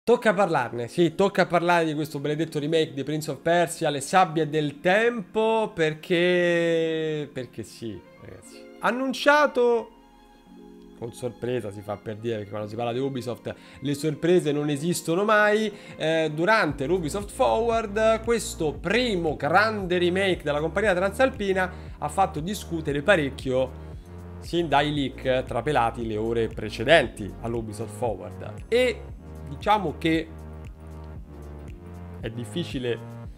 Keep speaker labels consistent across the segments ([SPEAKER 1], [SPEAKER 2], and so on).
[SPEAKER 1] Tocca parlarne, sì, tocca parlare di questo benedetto remake di Prince of Persia, Le sabbie del tempo, perché sì, ragazzi. Annunciato con sorpresa, si fa per dire, perché quando si parla di Ubisoft le sorprese non esistono mai. Durante l'Ubisoft Forward, questo primo grande remake della compagnia transalpina ha fatto discutere parecchio sin dai leak trapelati le ore precedenti all'Ubisoft Forward. E diciamo che è difficile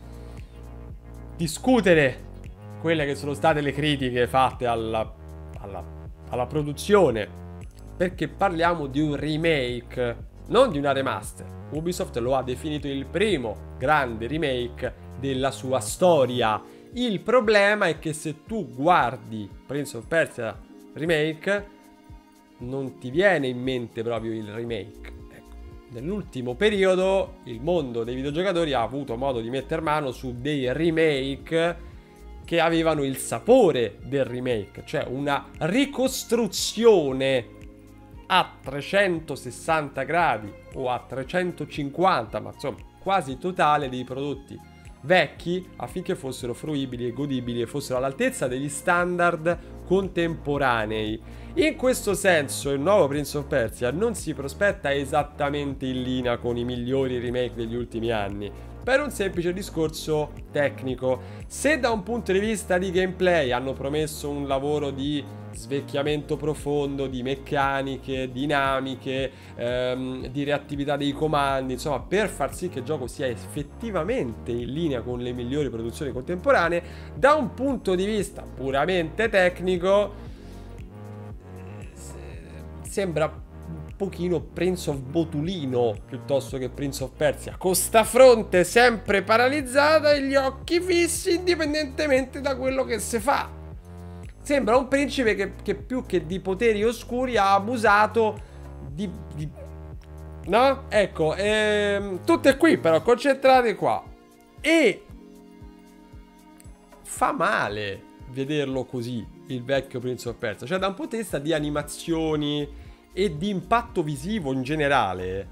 [SPEAKER 1] discutere quelle che sono state le critiche fatte alla produzione, perché parliamo di un remake, non di una remaster. Ubisoft lo ha definito il primo grande remake della sua storia. Il problema è che se tu guardi Prince of Persia Remake, non ti viene in mente proprio il remake. Ecco, nell'ultimo periodo il mondo dei videogiocatori ha avuto modo di mettere mano su dei remake che avevano il sapore del remake, cioè una ricostruzione a 360 gradi o a 350, ma insomma quasi totale dei prodotti vecchi, affinché fossero fruibili e godibili e fossero all'altezza degli standard contemporanei. In questo senso il nuovo Prince of Persia non si prospetta esattamente in linea con i migliori remake degli ultimi anni, per un semplice discorso tecnico. Se da un punto di vista di gameplay hanno promesso un lavoro di svecchiamento profondo, di meccaniche, dinamiche, di reattività dei comandi, insomma, per far sì che il gioco sia effettivamente in linea con le migliori produzioni contemporanee, da un punto di vista puramente tecnico sembra un pochino Prince of Botulino piuttosto che Prince of Persia, con sta fronte sempre paralizzata e gli occhi fissi indipendentemente da quello che si fa. Sembra un principe che più che di poteri oscuri ha abusato di no? Ecco, tutte qui però, concentrate qua. E fa male vederlo così, il vecchio Prince of Persia. Cioè, da un punto di vista di animazioni e di impatto visivo in generale,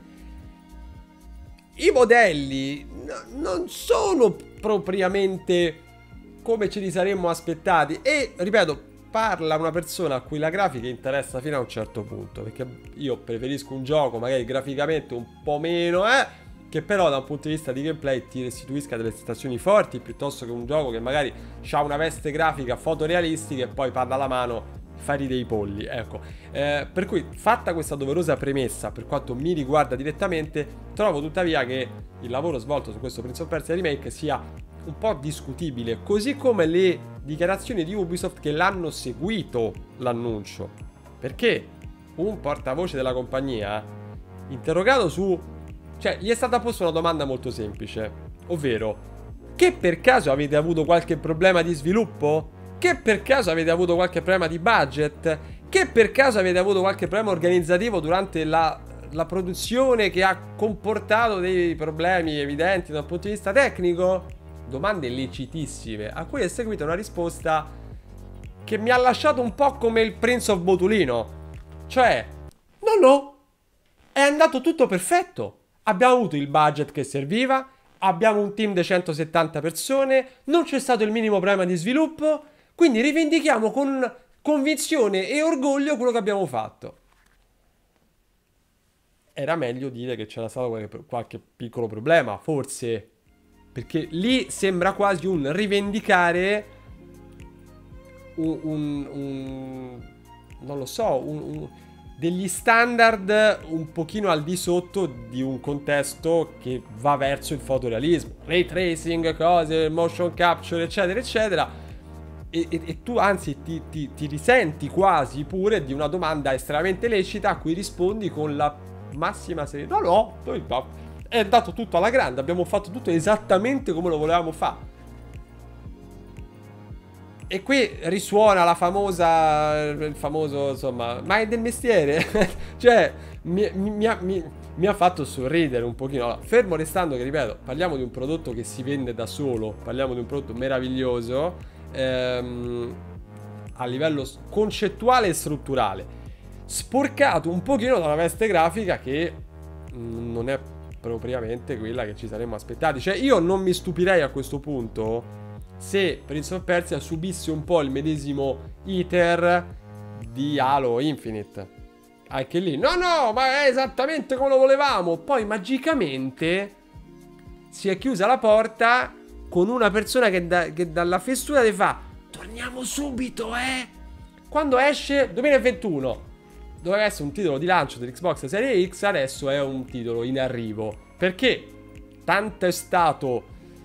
[SPEAKER 1] i modelli non sono propriamente come ce li saremmo aspettati. E, ripeto, parla una persona a cui la grafica interessa fino a un certo punto, perché io preferisco un gioco magari graficamente un po' meno, che però da un punto di vista di gameplay ti restituisca delle sensazioni forti, piuttosto che un gioco che magari ha una veste grafica fotorealistica e poi parla alla mano, fai dei polli, ecco. Per cui, fatta questa doverosa premessa per quanto mi riguarda direttamente, trovo tuttavia che il lavoro svolto su questo Prince of Persia Remake sia un po' discutibile, così come le dichiarazioni di Ubisoft che l'hanno seguito l'annuncio, perché un portavoce della compagnia, interrogato su, cioè gli è stata posta una domanda molto semplice, ovvero: che per caso avete avuto qualche problema di sviluppo? Che per caso avete avuto qualche problema di budget? Che per caso avete avuto qualche problema organizzativo durante la produzione che ha comportato dei problemi evidenti dal punto di vista tecnico? Domande lecitissime, a cui è seguita una risposta che mi ha lasciato un po' come il Prince of Botulino. Cioè, no, è andato tutto perfetto. Abbiamo avuto il budget che serviva, abbiamo un team di 170 persone, non c'è stato il minimo problema di sviluppo, quindi rivendichiamo con convinzione e orgoglio quello che abbiamo fatto. Era meglio dire che c'era stato qualche piccolo problema, forse, perché lì sembra quasi un rivendicare non lo so, degli standard un pochino al di sotto di un contesto che va verso il fotorealismo, ray tracing, cose, motion capture, eccetera eccetera. E tu anzi ti risenti quasi pure di una domanda estremamente lecita a cui rispondi con la massima serietà. No, è andato tutto alla grande, abbiamo fatto tutto esattamente come lo volevamo fare. E qui risuona la famosa, il famoso, insomma, ma è del mestiere. Cioè, mi ha fatto sorridere un pochino. Allora, fermo restando che, ripeto, parliamo di un prodotto che si vende da solo, parliamo di un prodotto meraviglioso, a livello concettuale e strutturale, sporcato un pochino da una veste grafica che non è propriamente quella che ci saremmo aspettati. Cioè io non mi stupirei a questo punto se Prince of Persia subisse un po' il medesimo iter di Halo Infinite. Anche lì, no, ma è esattamente come lo volevamo. Poi magicamente si è chiusa la porta con una persona che dalla fessura ti fa: torniamo subito, Quando esce 2021 doveva essere un titolo di lancio dell'Xbox Series X, adesso è un titolo in arrivo. Perché tanto è stato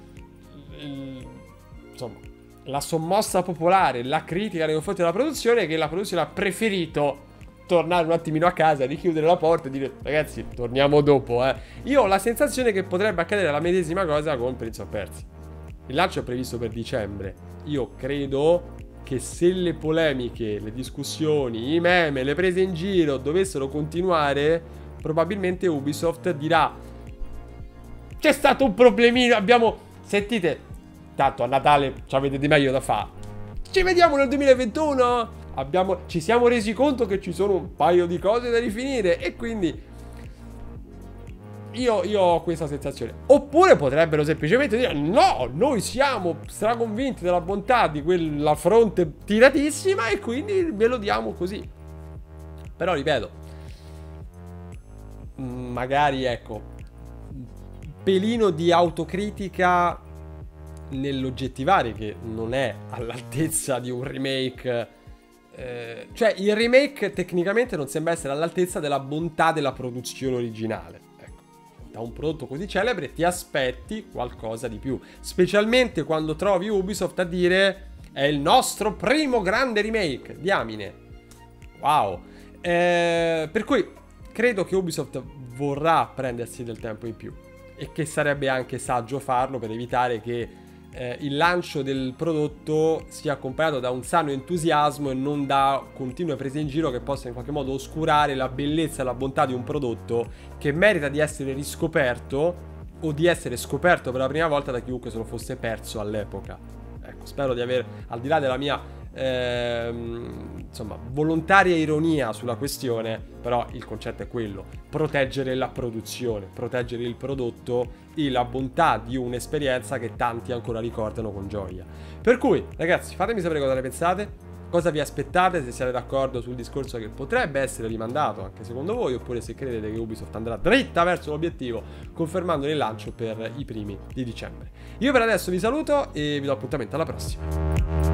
[SPEAKER 1] insomma, la sommossa popolare, la critica nei confronti della produzione, che la produzione ha preferito tornare un attimino a casa, richiudere la porta e dire: ragazzi, torniamo dopo, Io ho la sensazione che potrebbe accadere la medesima cosa con Prince of Persia. Il lancio è previsto per dicembre. Io credo che se le polemiche, le discussioni, i meme, le prese in giro dovessero continuare, probabilmente Ubisoft dirà: c'è stato un problemino, sentite, tanto a Natale ci avete di meglio da fare, ci vediamo nel 2021. Ci siamo resi conto che ci sono un paio di cose da rifinire, e quindi io ho questa sensazione. Oppure potrebbero semplicemente dire: no, noi siamo straconvinti della bontà di quella fronte tiratissima e quindi ve lo diamo così. Però ripeto, magari ecco, un pelino di autocritica nell'oggettivare che non è all'altezza di un remake. Cioè il remake tecnicamente non sembra essere all'altezza della bontà della produzione originale. Da un prodotto così celebre ti aspetti qualcosa di più, specialmente quando trovi Ubisoft a dire: è il nostro primo grande remake, diamine, wow. Per cui credo che Ubisoft vorrà prendersi del tempo in più, e che sarebbe anche saggio farlo per evitare che il lancio del prodotto sia accompagnato da un sano entusiasmo e non da continue prese in giro che possano in qualche modo oscurare la bellezza e la bontà di un prodotto che merita di essere riscoperto o di essere scoperto per la prima volta da chiunque se lo fosse perso all'epoca. Ecco, spero di aver, al di là della mia insomma, volontaria ironia sulla questione, però il concetto è quello: proteggere la produzione, proteggere il prodotto e la bontà di un'esperienza che tanti ancora ricordano con gioia. Per cui, ragazzi, fatemi sapere cosa ne pensate, cosa vi aspettate, se siete d'accordo sul discorso che potrebbe essere rimandato anche secondo voi, oppure se credete che Ubisoft andrà dritta verso l'obiettivo, confermando il lancio per i primi di dicembre. Io per adesso vi saluto e vi do appuntamento alla prossima.